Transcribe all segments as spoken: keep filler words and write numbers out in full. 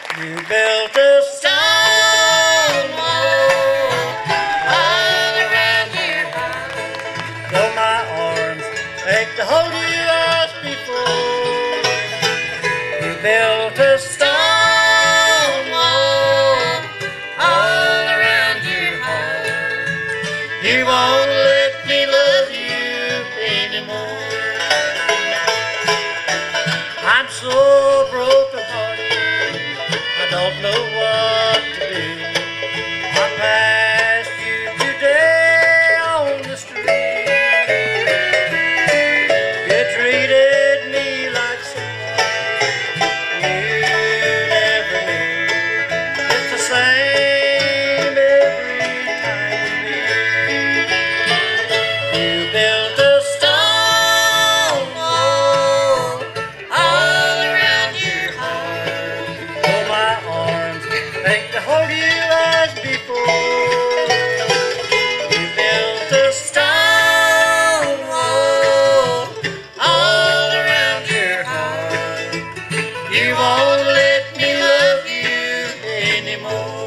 You built a stone wall all around your heart. Though my arms ache to hold you as before, you built a stone wall all around your heart. You won't let me love you anymore. I'm so broken hearted, I don't know what to do. I passed you today on the street. You treated me like someone you never knew. It's the same every time we meet. You built a stone wall all around your heart. Though my arms ache to hold you as before, you built a stone wall all around your heart. You won't let me love you anymore.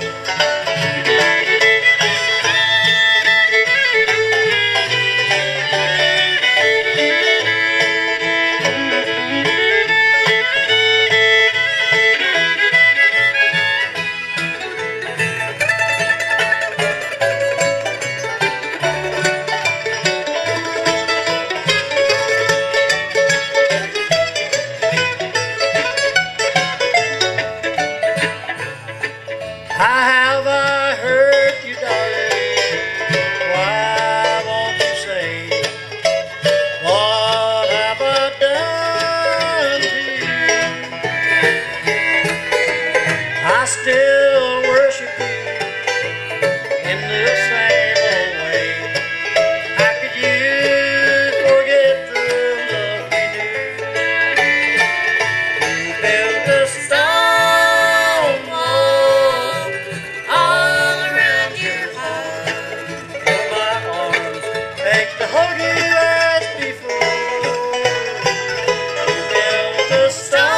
How have I hurt you, darling? Why won't you say, what have I done to you? I still worship you in the same old way. How could you forget the love we knew? You built a stone wall all around your heart. Though my arms ache to hold you as before, you built a stone